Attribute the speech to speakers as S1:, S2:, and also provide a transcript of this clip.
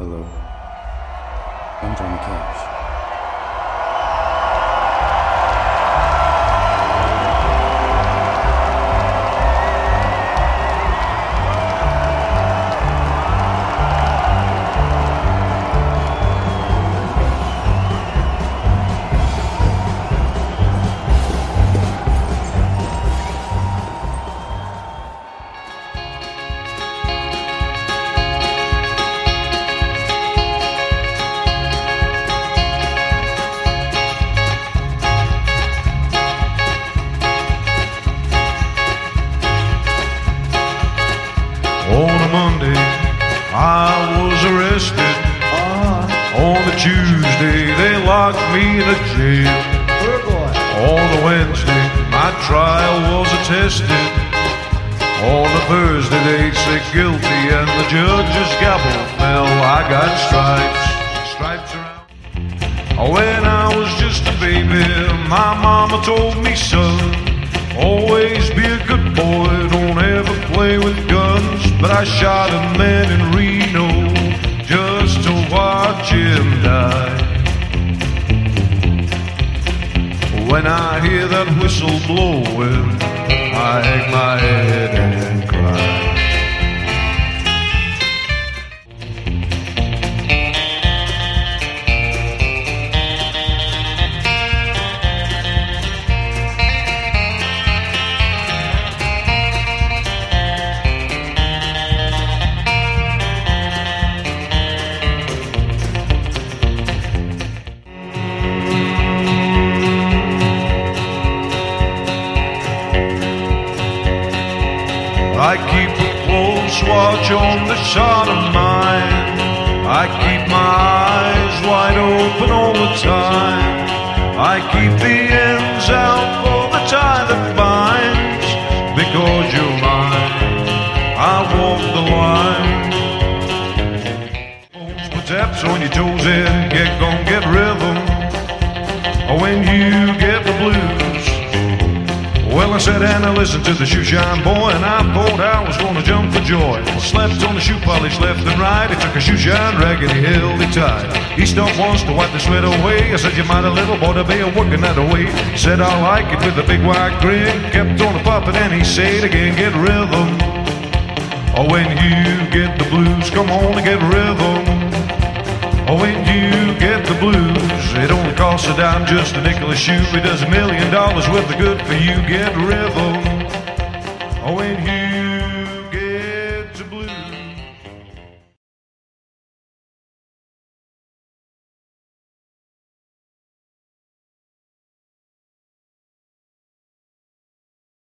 S1: Hello. I'm Johnny Cash.
S2: On a Monday, I was arrested. On a Tuesday, they locked me in a jail. On a Wednesday, my trial was attested. On a Thursday, they said guilty, and the judge's gavel fell. I got stripes around. When I was just a baby, my mama told me, son, always be a good boy, don't ever play with guns. But I shot a man in Reno just to watch him die. When I hear that whistle blowing, I hang my head and cry. I keep a close watch on the shot of mine. I keep my eyes wide open all the time. I keep the ends out for the tie that binds. Because you're mine, I walk the line. Put taps on your toes and get rhythm. When you get the blues. Well, I sat and I listened to the shoe shine boy, and I thought I was gonna jump for joy. I slept on the shoe polish left and right. He took a shoe shine rag and he held it tight. He stopped once to wipe the sweat away. I said, you might a little boy to be a working that away. Said, I like it with a big white grin. Kept on a puffin' and he said again, get rhythm. Oh, when you get the blues, come on and get rhythm. Oh, when you get the blues, it only costs a dime, just a nickel a shoe. It does $1 million worth of good for you. Get rhythm. Oh, when you